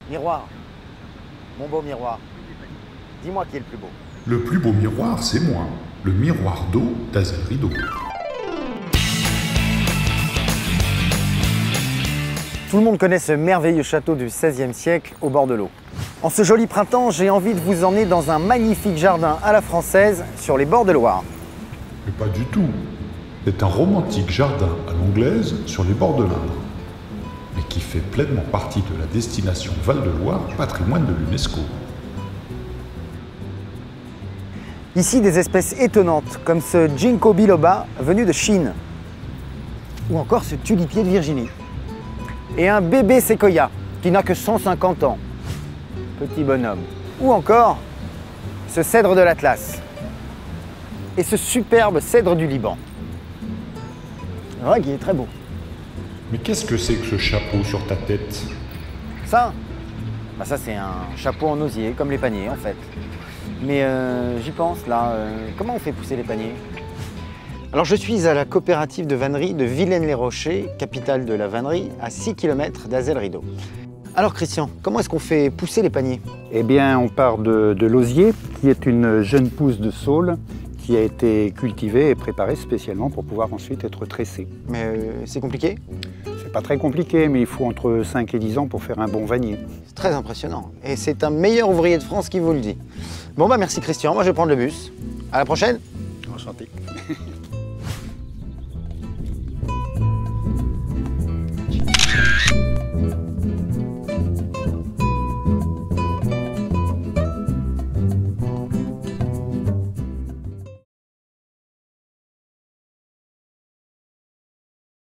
Miroir, mon beau miroir, dis-moi qui est le plus beau. Le plus beau miroir, c'est moi, le miroir d'eau d'Azel Rideau. Tout le monde connaît ce merveilleux château du XVIe siècle au bord de l'eau. En ce joli printemps, j'ai envie de vous emmener dans un magnifique jardin à la française sur les bords de Loire. Mais pas du tout. C'est un romantique jardin à l'anglaise sur les bords de l'Indre, mais qui fait pleinement partie de la destination Val-de-Loire, patrimoine de l'UNESCO. Ici, des espèces étonnantes, comme ce Ginkgo biloba venu de Chine, ou encore ce tulipier de Virginie, et un bébé séquoia qui n'a que 150 ans, petit bonhomme, ou encore ce cèdre de l'Atlas, et ce superbe cèdre du Liban. C'est vrai qu'il est très beau. Mais qu'est-ce que c'est que ce chapeau sur ta tête? Ça, ça c'est un chapeau en osier, comme les paniers en fait. Mais j'y pense là, comment on fait pousser les paniers? Alors je suis à la coopérative de vannerie de Villaines-les-Rochers, capitale de la vannerie, à 6 km d'Azel Rideau. Alors Christian, comment est-ce qu'on fait pousser les paniers? Eh bien, on part de l'osier, qui est une jeune pousse de saule qui a été cultivée et préparée spécialement pour pouvoir ensuite être tressée. Mais c'est compliqué? C'est pas très compliqué, mais il faut entre 5 et 10 ans pour faire un bon vannier. C'est très impressionnant. Et c'est un meilleur ouvrier de France qui vous le dit. Bon bah merci Christian, moi je vais prendre le bus. À la prochaine. Enchanté.